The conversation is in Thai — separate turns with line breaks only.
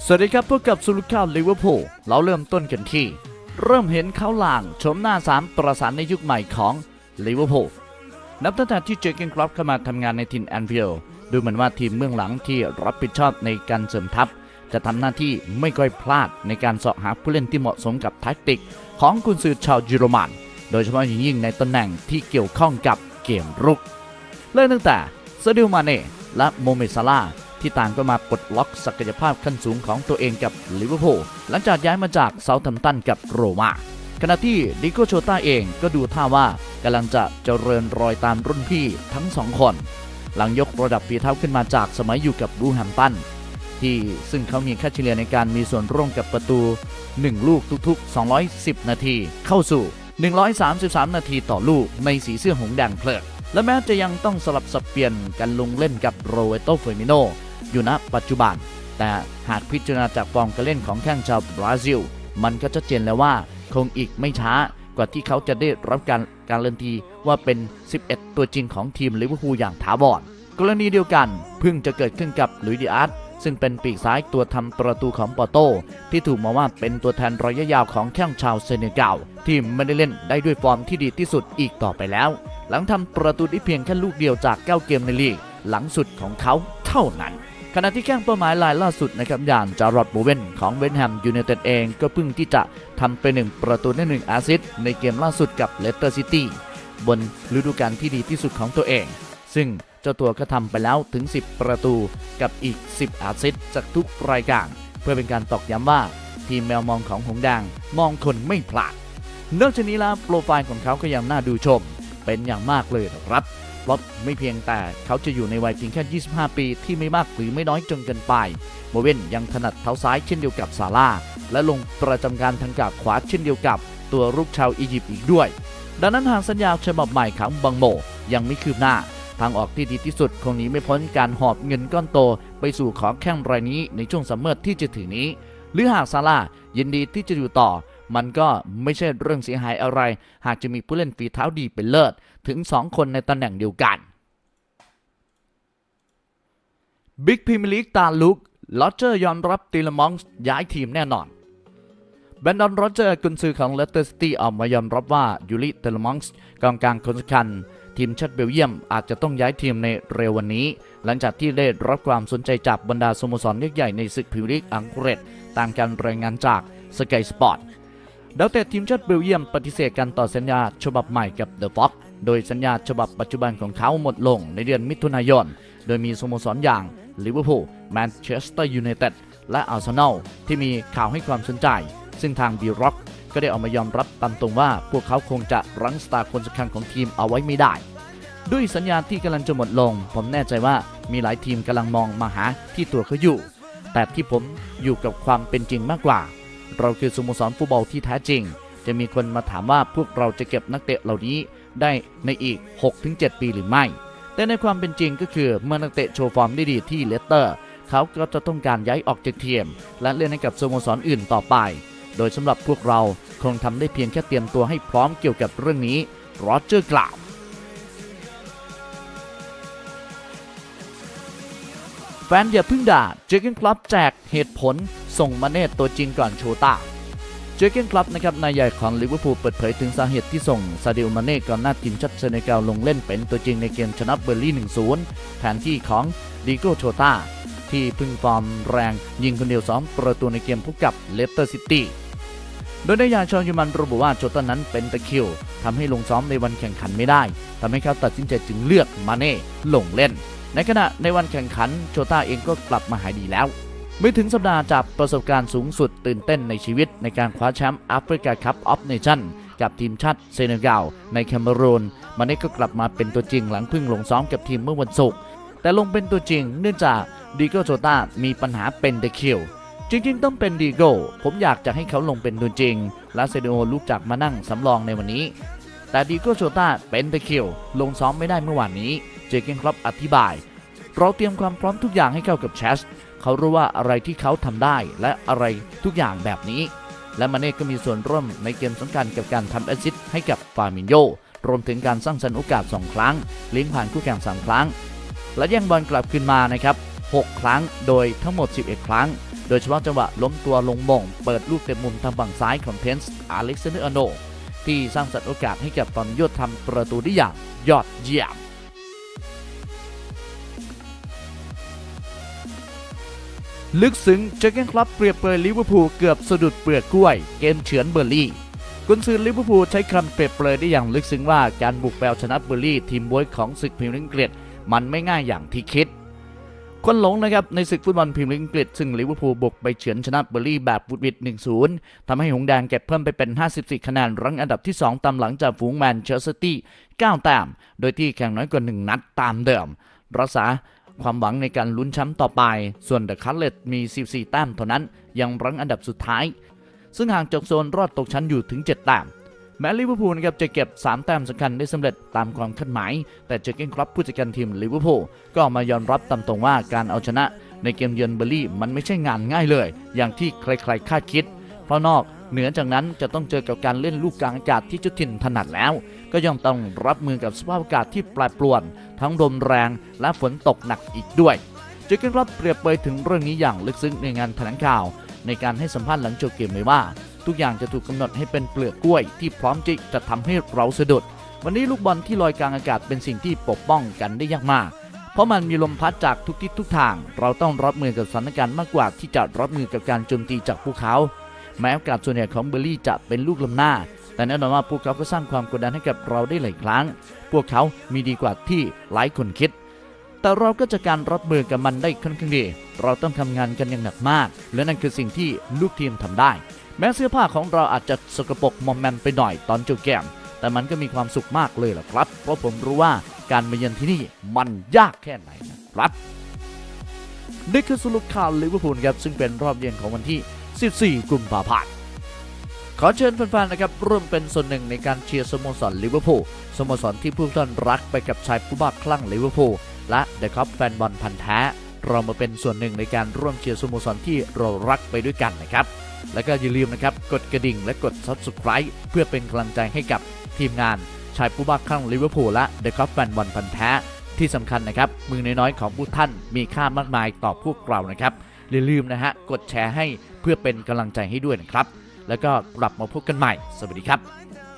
สวัสดีครับพบกับสุลุข่าวลิเวอร์พูลเราเริ่มต้นกันที่เริ่มเห็นเขาหล่างชมหน้า3ประสานในยุคใหม่ของลิเวอร์พูลนับตั้งแต่ที่เจอร์เกนคล็อปเข้ามาทำงานในทีมแอนฟิลด์ดูเหมือนว่าทีมเบื้องหลังที่รับผิดชอบในการเสริมทัพจะทำหน้าที่ไม่ค่อยพลาดในการเสาะหาผู้เล่นที่เหมาะสมกับแทคติกของกุนซือชาวเยอรมันโดยเฉพาะอย่างยิ่งในตำแหน่งที่เกี่ยวข้องกับเกมรุกเริ่มตั้งแต่ซาดิโอ มาเน่และโมเมด ซาลาห์ที่ต่างก็มาปลดล็อกศักยภาพขั้นสูงของตัวเองกับลิเวอร์พูลหลังจากย้ายมาจากเซาท์แฮมป์ตันกับโรม่าขณะที่ดิโก้ โชต้าเองก็ดูท่าว่ากำลังจะเจริญรอยตามรุ่นพี่ทั้งสองคนหลังยกระดับฝีเท้าขึ้นมาจากสมัยอยู่กับบูแฮมป์ตันที่ซึ่งเขามีค่าเฉลี่ยในการมีส่วนร่วมกับประตู1ลูกทุกๆ210นาทีเข้าสู่133นาทีต่อลูกในสีเสื้อหงส์แดงเพลิดและแม้จะยังต้องสลับสับเปลี่ยนกันลงเล่นกับโรเบโต เฟอร์มิโนอยู่ณปัจจุบันแต่หากพิจารณาจากฟอร์มการเล่นของแข้งชาวบราซิลมันก็ชัดเจนแล้วว่าคงอีกไม่ช้ากว่าที่เขาจะได้รับการการันตีว่าเป็น11ตัวจริงของทีมลิเวอร์พูลอย่างถาวรกรณีเดียวกันเพิ่งจะเกิดขึ้นกับลุยส์ ดิอาซซึ่งเป็นปีกซ้ายตัวทำประตูของปอร์โตที่ถูกมองว่าเป็นตัวแทนระยะยาวของแข้งชาวเซเนกัลที่ไม่ได้เล่นได้ด้วยฟอร์มที่ดีที่สุดอีกต่อไปแล้วหลังทำประตูได้เพียงแค่ลูกเดียวจาก9เกมในลีกหลังสุดของเขาเท่านั้นขณะที่แข้งเป้าหมายรายล่าสุดนะครับอย่างจารอด โบเวนของเวสต์แฮมยูไนเต็ดเองก็เพิ่งที่จะทำไป1ประตูและ1แอสซิสต์ในเกมล่าสุดกับเลสเตอร์ซิตี้บนฤดูกาลที่ดีที่สุดของตัวเองซึ่งเจ้าตัวก็ทำไปแล้วถึง10ประตูกับอีก10แอสซิสต์จากทุกรายการเพื่อเป็นการตอกย้ำว่าทีมแมวมองของหงส์แดงมองคนไม่พลาดนอกจากนี้แล้วโปรไฟล์ของเขาก็ยังน่าดูชมเป็นอย่างมากเลยนะครับเพราะไม่เพียงแต่เขาจะอยู่ในวัยเพียงแค่25ปีที่ไม่มากหรือไม่น้อยจนเกินไปโบเว่นยังถนัดเท้าซ้ายเช่นเดียวกับซาร่าและลงประจำการทางกาบขวาเช่นเดียวกับตัวรุกชาวอียิปต์อีกด้วยดังนั้นหากสัญญาฉบับใหม่ของบังโมยังไม่คืบหน้าทางออกที่ดีที่สุดคงหนีไม่พ้นการหอบเงินก้อนโตไปสู่ขอแข้งรายนี้ในช่วงซัมเมอร์ที่จะถึงนี้หรือหากซาร่ายินดีที่จะอยู่ต่อมันก็ไม่ใช่เรื่องเสียหายอะไรหากจะมีผู้เล่นฝีเท้าดีเป็นเลิศถึง2คนในตำแหน่งเดียวกันบิ๊กพรีเมียร์ลีกตาลุกโรเจอร์ยอมรับตีเลมองส์ย้ายทีมแน่นอนแบรนดอน โรเจอร์กุนซือของเลสเตอร์ซิตี้ออกมายอมรับว่ายูริ เตเลมองส์กองกลางคนสำคัญทีมชาติเบลเยียมอาจจะต้องย้ายทีมในเร็ววันนี้หลังจากที่ได้รับความสนใจจากบรรดาสโมสรยักษ์ใหญ่ในศึกพรีเมียร์ลีกอังกฤษตามการรายงานจากสกายสปอร์ตดาวเตะทีมชาติเบลเยียมปฏิเสธการต่อสัญญาฉบับใหม่กับเดอะฟ็อกซ์โดยสัญญาฉบับปัจจุบันของเขาหมดลงในเดือนมิถุนายนโดยมีสโมสรอย่างลิเวอร์พูลแมนเชสเตอร์ยูไนเต็ดและอาร์เซนอลที่มีข่าวให้ความสนใจซึ่งทางบีร็อกก็ได้ออกมายอมรับตามตรงว่าพวกเขาคงจะรั้งสตาร์คนสำคัญของทีมเอาไว้ไม่ได้ด้วยสัญญาที่กำลังจะหมดลงผมแน่ใจว่ามีหลายทีมกำลังมองมาหาที่ตัวเขาอยู่แต่ที่ผมอยู่กับความเป็นจริงมากกว่าเราคือสโมสรฟุตบอลที่แท้จริงจะมีคนมาถามว่าพวกเราจะเก็บนักเตะเหล่านี้ได้ในอีก 6-7 ปีหรือไม่แต่ในความเป็นจริงก็คือเมื่อนักเตะโชว์ฟอร์มได้ดีที่เลสเตอร์เขาก็จะต้องการย้ายออกจากทีมและเล่นให้กับสโมสรอื่นต่อไปโดยสำหรับพวกเราคงทำได้เพียงแค่เตรียมตัวให้พร้อมเกี่ยวกับเรื่องนี้โรเจอร์กล่าวแฟนอย่าพึ่งด่าเจอร์เกนคล็อปแจกเหตุผลส่งมาเน่ตัวจริงก่อนโชต้าเจอร์เกนคล็อปนะครับนายใหญ่ของลิเวอร์พูลเปิดเผยถึงสาเหตุที่ส่งซาดิโอ มาเน่ก่อนหน้าทีมชาติเซเนกัลลงเล่นเป็นตัวจริงในเกมชนะเบอร์ลี่ 1-0 แทนที่ของดิโก้ โชต้าที่พึ่งฟอร์มแรงยิงคนเดียว2ประตูในเกมพบกับเลสเตอร์ซิตี้โดยนายใหญ่ชาวเยอรมันระบุว่าโชต้านั้นเป็นตะคริวทำให้ลงซ้อมในวันแข่งขันไม่ได้ทำให้เขาตัดสินใจจึงเลือกมาเน่ลงเล่นในขณะในวันแข่งขันโชต้าเองก็กลับมาหายดีแล้วไม่ถึงสัปดาห์จากประสบการณ์สูงสุดตื่นเต้นในชีวิตในการคว้าแชมป์แอฟริกาคัพออฟเนชั่นกับทีมชาติเซเนกัลในแคเมรูนมาเน่ก็กลับมาเป็นตัวจริงหลังเพิ่งลงซ้อมกับทีมเมื่อวันศุกร์แต่ลงเป็นตัวจริงเนื่องจากดิโก้ โชต้ามีปัญหาเป็นตะคริวจริงๆต้องเป็นดิโก้ผมอยากจะให้เขาลงเป็นตัวจริงและเซเดโอลุกจากมานั่งสำรองในวันนี้แต่ดิโก้ โชต้าเป็นตะคริวลงซ้อมไม่ได้เมื่อวานนี้เจอร์เกนคล็อปอธิบายเราเตรียมความพร้อมทุกอย่างให้เข้ากับแชสเขารู้ว่าอะไรที่เขาทำได้และอะไรทุกอย่างแบบนี้และมาเน่ก็มีส่วนร่วมในเกมสำคัญกับการทำแอสซิสต์ให้กับฟาร์มินโญรวมถึงการสร้างสรรค์โอกาส2ครั้งเลี้ยงผ่านคู่แข่ง3ครั้งและแย่งบอลกลับคืนมานะครับ6ครั้งโดยทั้งหมด11ครั้งโดยเฉพาะจังหวะล้มตัวลงมงเปิดลูกเตะมุมทางฝั่งซ้ายของเพนส์อเล็กซานเดอร์อาร์โนลด์ที่สร้างสรรค์โอกาสให้กับตอนยศทำประตูได้อย่างยอดเยี่ยมลึกซึ้งเจอร์เก้นคลับเปรียบเปรยลิเวอร์พูลเกือบสะดุดเปลือกกล้วยเกมเฉือนเบอร์ลี่กุนซือลิเวอร์พูลใช้คำเปรียบเปรยได้อย่างลึกซึ้งว่าการบุกไปเอาชนะเบอร์ลี่ทีมบวยของศึกพรีเมียร์ลีกอังกฤษมันไม่ง่ายอย่างที่คิดคนหลงนะครับในศึกฟุตบอลพรีเมียร์ลีกอังกฤษซึ่งลิเวอร์พูลบุกไปเฉือนชนะเบอร์ลี่แบบวุดวิด 1-0 ทำให้หงส์แดงเก็บเพิ่มไปเป็น54คะแนนรั้งอันดับที่2ตามหลังจากฝูงแมนเชสเตอร์ซิตี้9แต้มโดยที่แข่งน้อยกว่า1นัดตามเดิมรักษาความหวังในการลุ้นแชมป์ต่อไปส่วนเดอะคัตเลตมี14แต้มเท่านั้นยังรั้งอันดับสุดท้ายซึ่งห่างจากโซนรอดตกชั้นอยู่ถึง7แต้มแม้ลิเวอร์พูลนะครับจะเก็บ3แต้มสำคัญได้สำเร็จตามความคาดหมายแต่เจอร์เก้นคลับผู้จัดการทีมลิเวอร์พูลก็ออกมายอมรับตามตรงว่าการเอาชนะในเกมเยือนเบอร์ลี่มันไม่ใช่งานง่ายเลยอย่างที่ใครๆคาดคิดเพราะนอกเหนือจากนั้นจะต้องเจอกับการเล่นลูกกลางอากาศที่เจ้าถิ่นถนัดแล้วก็ยังต้องรับมือกับสภาพอากาศที่แปรปรวนทั้งลมแรงและฝนตกหนักอีกด้วยเจอร์เก้นคลับเปรียบเปรยถึงเรื่องนี้อย่างลึกซึ้งในงานแถลงข่าวในการให้สัมภาษณ์หลังจบเกมไว้ว่าทุกอย่างจะถูกกำหนดให้เป็นเปลือกกล้วยที่พร้อมจะทำให้เราสะดุดวันนี้ลูกบอลที่ลอยกลางอากาศเป็นสิ่งที่ปกป้องกันได้ยากมากเพราะมันมีลมพัดจากทุกทิศทุกทางเราต้องรับมือกับสถานการณ์มากกว่าที่จะรับมือกับการโจมตีจากพวกเขาแม้โอกาสส่วนใหญ่ของเบอร์ลี่จะเป็นลูกล้ำหน้าแต่แน่นอนว่าพวกเขาก็สร้างความกดดันให้กับเราได้หลายครั้งพวกเขามีดีกว่าที่หลายคนคิดแต่เราก็จะการรับมือกับมันได้ค่อนข้างดีเราต้องทำงานกันอย่างหนักมากและนั่นคือสิ่งที่ลูกทีมทำได้แม้เสื้อผ้าของเราอาจจะสกปรกมอมแมมไปหน่อยตอนจบเกมแต่มันก็มีความสุขมากเลยล่ะครับเพราะผมรู้ว่าการมาเยือนที่นี่มันยากแค่ไหนนะครับนี่คือสรุปข่าวลิเวอร์พูลครับซึ่งเป็นรอบเย็นของวันที่14กุมภาพันธ์ขอเชิญแฟนๆนะครับร่วมเป็นส่วนหนึ่งในการเชียร์สโมสรลิเวอร์พูลสโมสรที่ผู้ท่านรักไปกับชายผู้บ้าคลั่งลิเวอร์พูลและเดอะคัพแฟนบอลพันธุ์แท้เรามาเป็นส่วนหนึ่งในการร่วมเชียร์สโมสรที่เรารักไปด้วยกันนะครับแล้วก็อย่าลืมนะครับกดกระดิ่งและกด Subscribe เพื่อเป็นกำลังใจให้กับทีมงานชายผู้บ้าคลั่งลิเวอร์พูลและเดอะคัพแฟนบอลพันธุ์แท้ที่สำคัญนะครับมือน้อยๆของผู้ท่านมีค่ามากมายต่อพวกเรานะครับอย่าลืมนะฮะกดแชร์ให้เพื่อเป็นกำลังใจให้ด้วยนะครับแล้วก็กลับมาพบกันใหม่สวัสดีครับ